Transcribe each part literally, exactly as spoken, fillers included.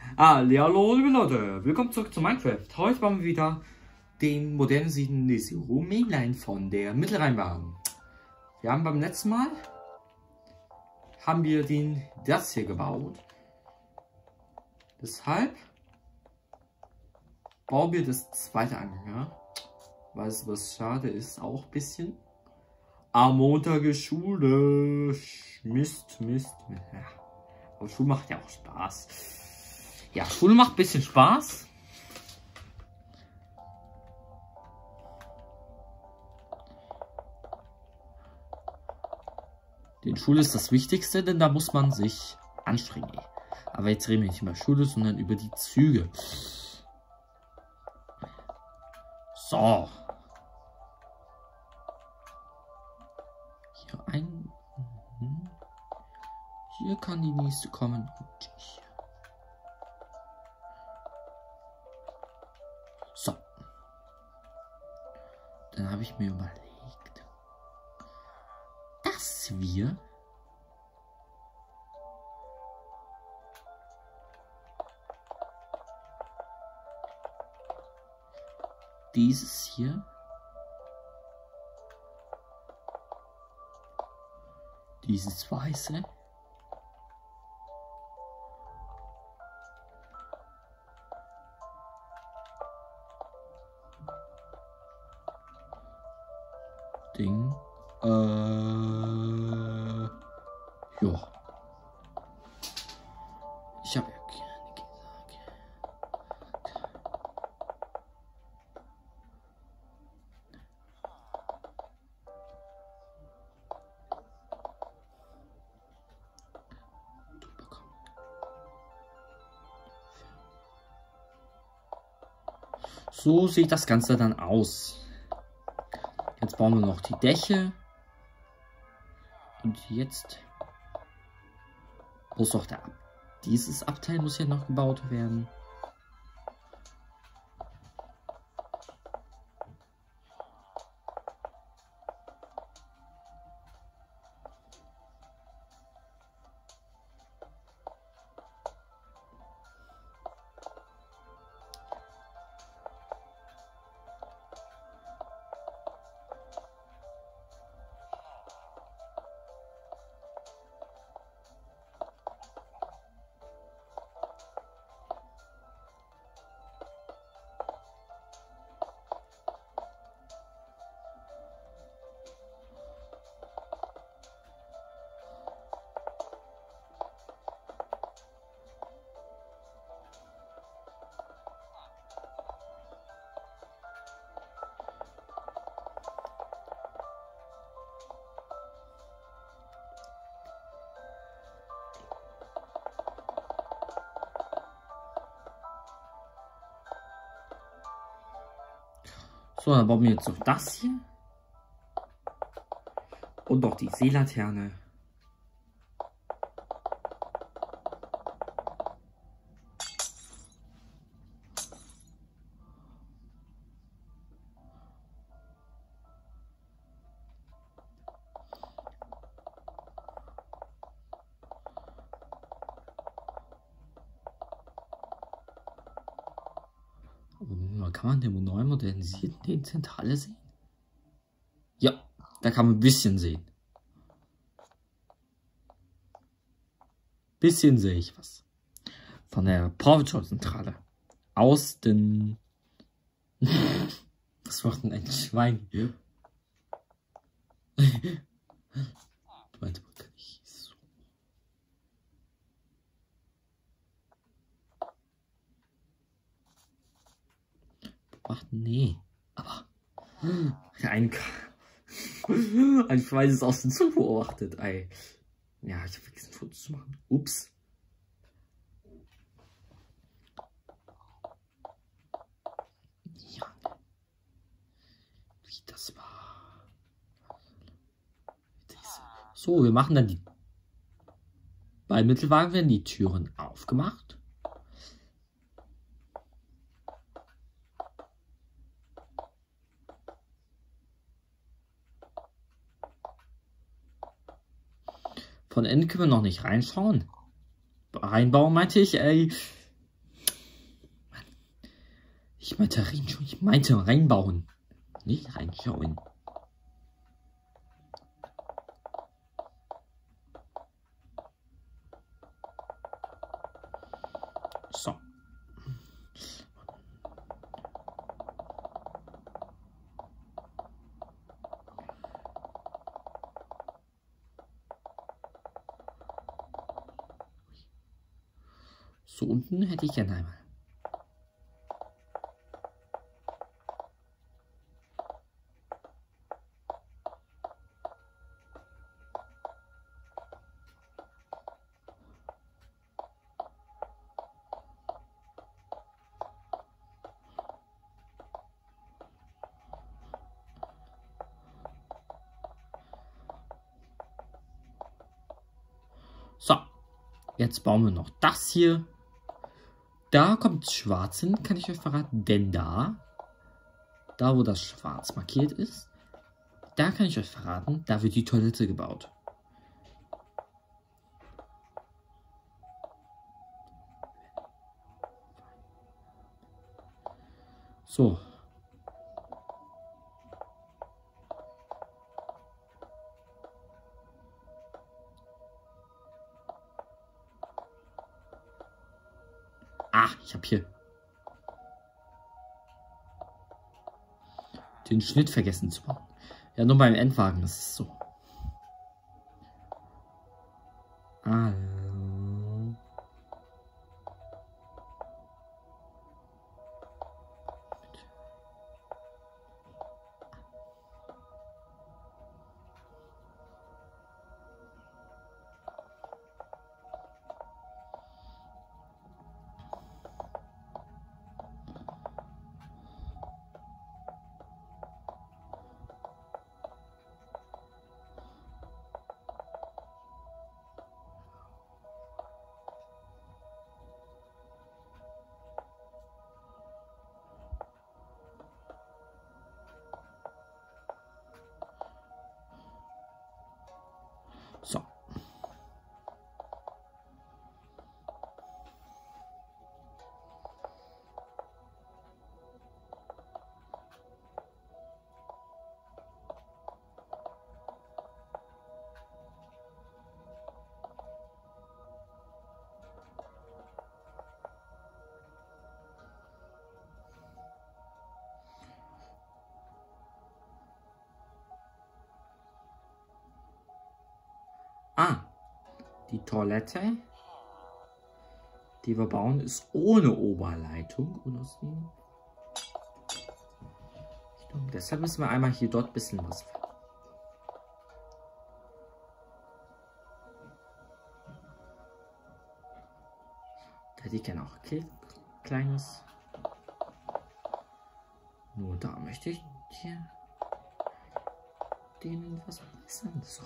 Hallo liebe Leute, willkommen zurück zu Minecraft. Heute bauen wir wieder den modernisierten Zero Mainline von der Mittelrheinbahn. Wir haben beim letzten Mal haben wir den das hier gebaut. Deshalb bauen wir das zweite Anhänger. Weißt du, was schade ist? Auch ein bisschen. Am Montag ist Schule. Mist, Mist. Ja. Aber Schule macht ja auch Spaß. Ja, Schule macht ein bisschen Spaß. Die Schule ist das Wichtigste, denn da muss man sich anstrengen. Aber jetzt reden wir nicht über Schule, sondern über die Züge. So. Hier ein. Hier kann die nächste kommen. Und hier. So. Dann habe ich mir überlegt, dass wir dieses hier, dieses weiße, Ding, äh, ja. Ich habe ja gerne gesagt. So sieht das Ganze dann aus. Jetzt bauen wir noch die Dächer. Und jetzt muss doch der dieses Abteil muss ja noch gebaut werden. So, dann bauen wir jetzt noch das hier. Und noch die Seelaterne. Kann man den neu modernisierten den Zentrale sehen? Ja, da kann man ein bisschen sehen. Bisschen sehe ich was. Von der Powershop-Zentrale. Aus den... Was macht denn ein Schwein hier? Warte mal, kann ich so... Ach nee, aber ein, ein Schwein ist aus dem Zug beobachtet. Ey. Ja, ich habe vergessen Fotos zu machen. Ups. Ja. Wie das war. So, wir machen dann die... Bei Mittelwagen werden die Türen aufgemacht. Von Ende können wir noch nicht reinschauen. Reinbauen meinte ich, ey. Ich meinte reinschauen. Ich meinte reinbauen. Nicht reinschauen. So. So unten hätte ich gerne einmal. So, jetzt bauen wir noch das hier. Da kommt schwarz hin, kann ich euch verraten, denn da, da wo das schwarz markiert ist, da kann ich euch verraten, da wird die Toilette gebaut. So. Ah, ich habe hier den Schnitt vergessen zu bauen. Ja, nur beim Endwagen ist es so. Ah. So. Ah, die Toilette, die wir bauen, ist ohne Oberleitung. Und aus dem deshalb müssen wir einmal hier dort ein bisschen was. Da hätte ich gerne auch ein kleines. Nur da möchte ich hier denen was verbessern. So.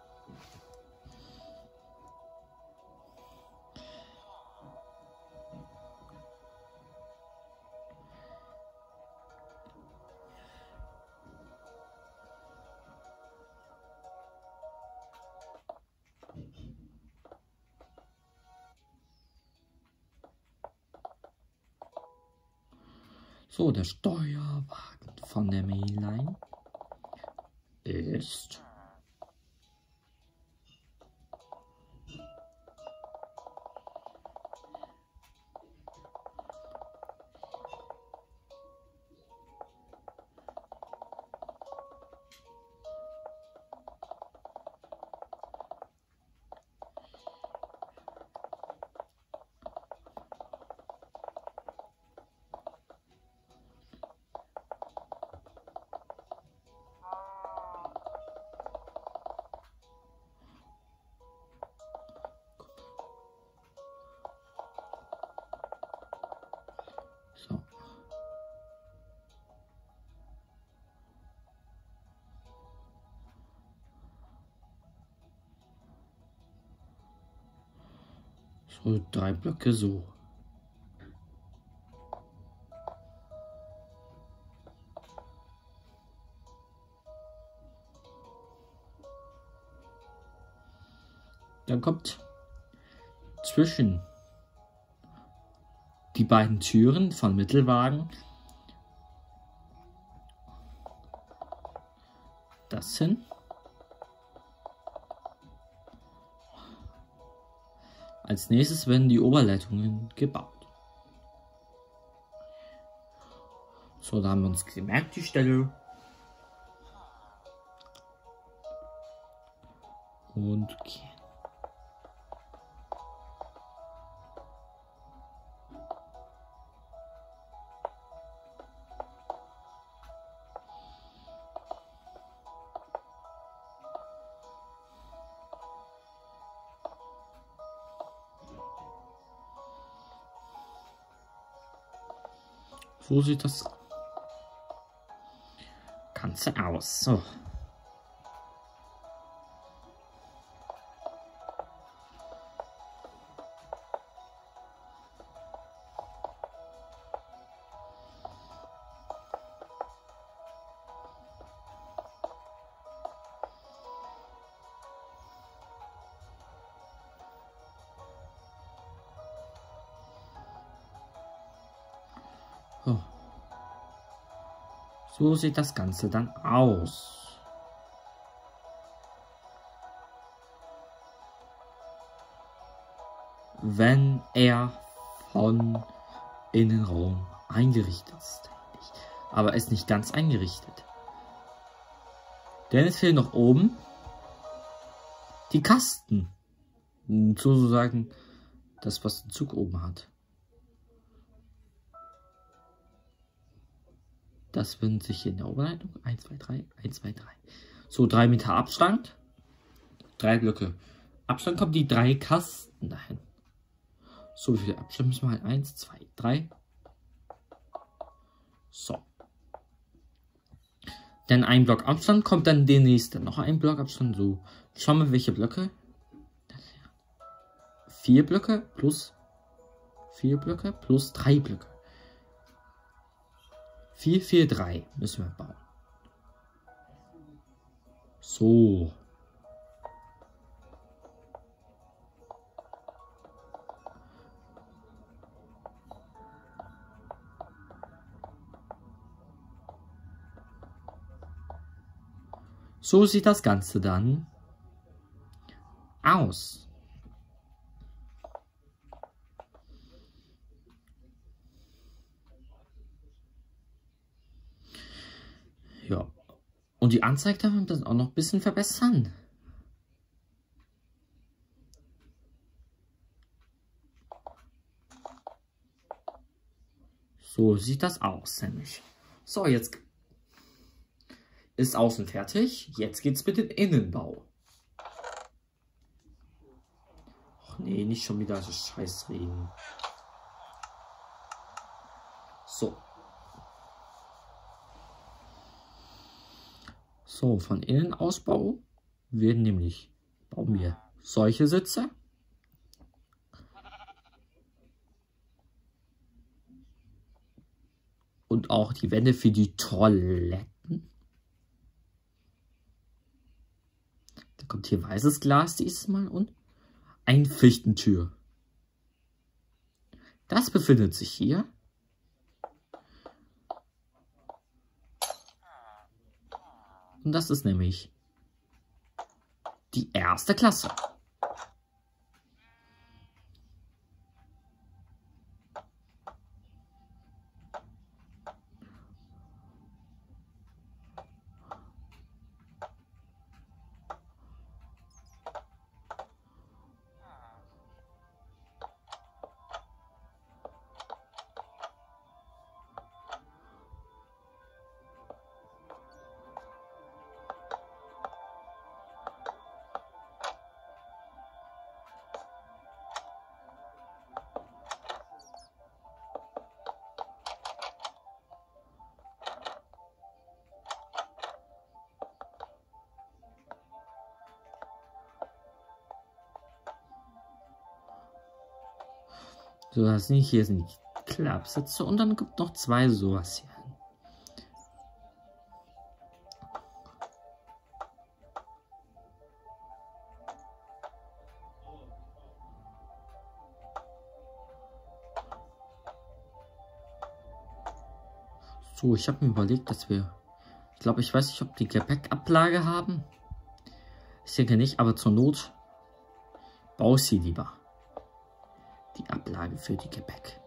So, der Steuerwagen von der Mainline ist so. So, drei Blöcke so. Dann kommt zwischen die beiden Türen von Mittelwagen das hin. Als nächstes werden die Oberleitungen gebaut. So, da haben wir uns gemerkt, die Stelle. Und okay. So sieht das Ganze aus. So. Oh. So sieht das Ganze dann aus. Wenn er von Innenraum eingerichtet ist. Aber ist nicht ganz eingerichtet. Denn es fehlen noch oben die Kasten. Sozusagen das, was den Zug oben hat. Das findet sich hier in der Oberleitung. eins, zwei, drei, eins, zwei, drei. So, drei Meter Abstand. Drei Blöcke. Abstand kommt die drei Kasten dahin. So, wie viel Abstand müssen wir halt? eins, zwei, drei. So. Dann ein Block Abstand kommt dann der nächste. Noch ein Block Abstand. So. Schauen wir, welche Blöcke. Vier Blöcke plus vier Blöcke plus drei Blöcke. vier, vier, drei müssen wir bauen. So. So sieht das Ganze dann aus. Ja. Und die Anzeige darf man dann auch noch ein bisschen verbessern. So sieht das aus, nämlich. So, jetzt ist außen fertig. Jetzt geht's mit dem Innenbau. Ach nee, nicht schon wieder so Scheißregen. So. So, von Innenausbau werden nämlich, bauen wir solche Sitze. Und auch die Wände für die Toiletten. Da kommt hier weißes Glas dieses Mal und eine Fichtentür. Das befindet sich hier. Und das ist nämlich die erste Klasse. So, das sind hier sind die Klappsitze und dann gibt noch zwei sowas hier. So, ich habe mir überlegt, dass wir Ich glaube, ich weiß nicht, ob die Gepäckablage haben. Ich denke nicht, aber zur Not baue ich sie lieber. Die Ablage für die Gepäck.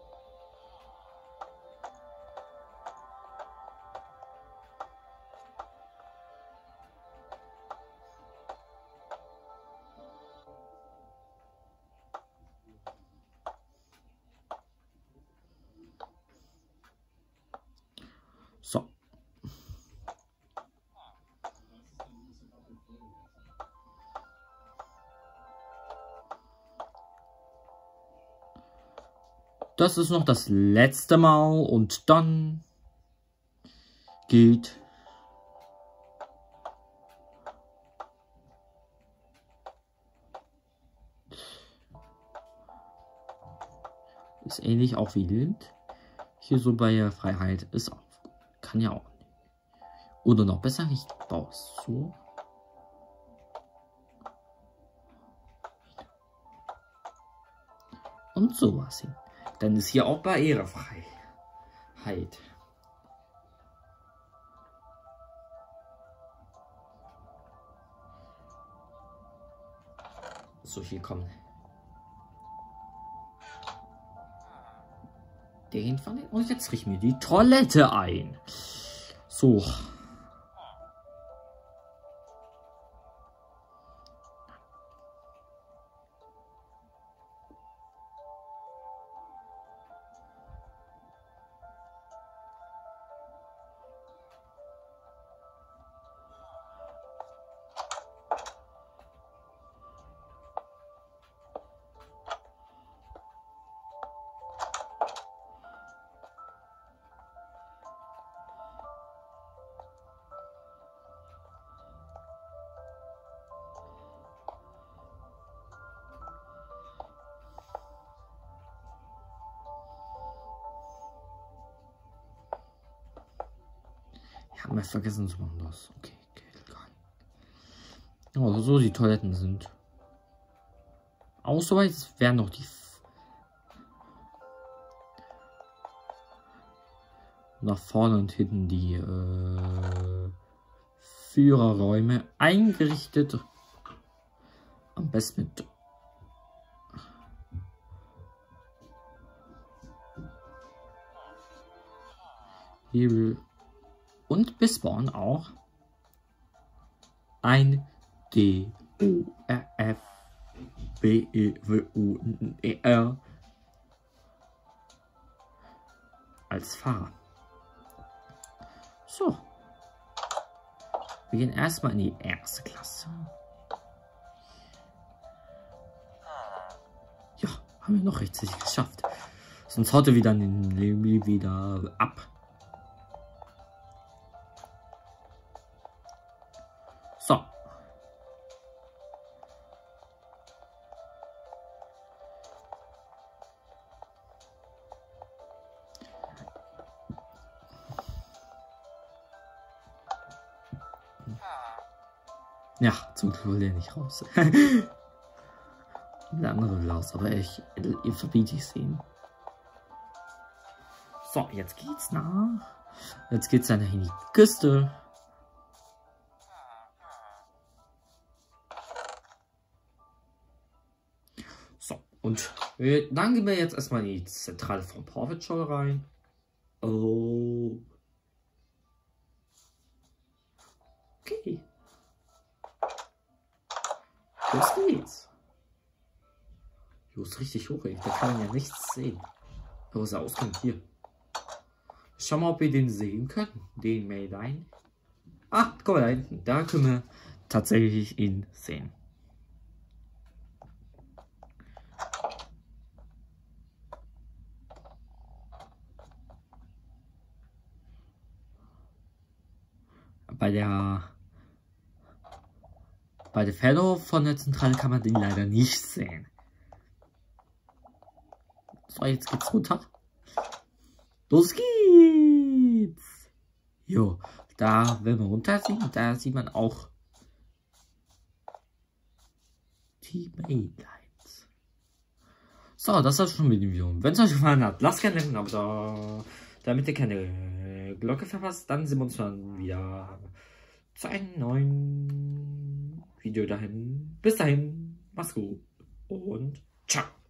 So. Das ist noch das letzte Mal und dann geht ist ähnlich auch wie Lind. Hier so bei der Freiheit ist auch. Kann ja auch. Oder noch besser, ich baue es so. Und sowas hin. Dann ist hier auch Barrierefreiheit. So, hier kommen. Den von den. Und jetzt richten wir die Toilette ein. So. Ich habe mal vergessen zu machen das. Okay, okay, egal. Also so die Toiletten sind. Auch soweit wären noch die nach vorne und hinten die äh, Führerräume eingerichtet. Am besten mit Hebel und Bisborn auch ein D O R F B E W U N E R als Fahrer. So. Wir gehen erstmal in die erste Klasse. Ja, haben wir noch rechtzeitig geschafft. Sonst haut er wieder den Leben wieder ab. So. Ja, zum Glück will der nicht raus. Der andere will raus, aber ich, ihr verbietet es ihm. So, jetzt geht's nach. Jetzt geht's dann in die Küste. So, und dann gehen wir jetzt erstmal in die Zentrale von Paw Patrol rein. Oh. Okay. Los geht's. Jo, ist richtig hoch, ey. Da kann man ja nichts sehen. Wo ist der Ausgang? Hier. Schau mal, ob wir den sehen können. Den Mayline. Ah, guck mal da hinten. Da können wir tatsächlich ihn sehen. Bei der Bei der Fellow von der Zentrale kann man den leider nicht sehen. So, jetzt geht's runter. Los geht's! Jo, da, wenn wir runter sehen, da sieht man auch die Maylines. So, das war's schon mit dem Video. Wenn es euch gefallen hat, lasst gerne ein Abo da, damit ihr keine Glocke verpasst, dann sehen wir uns dann wieder zu einem neuen Video dahin. Bis dahin, mach's gut und ciao.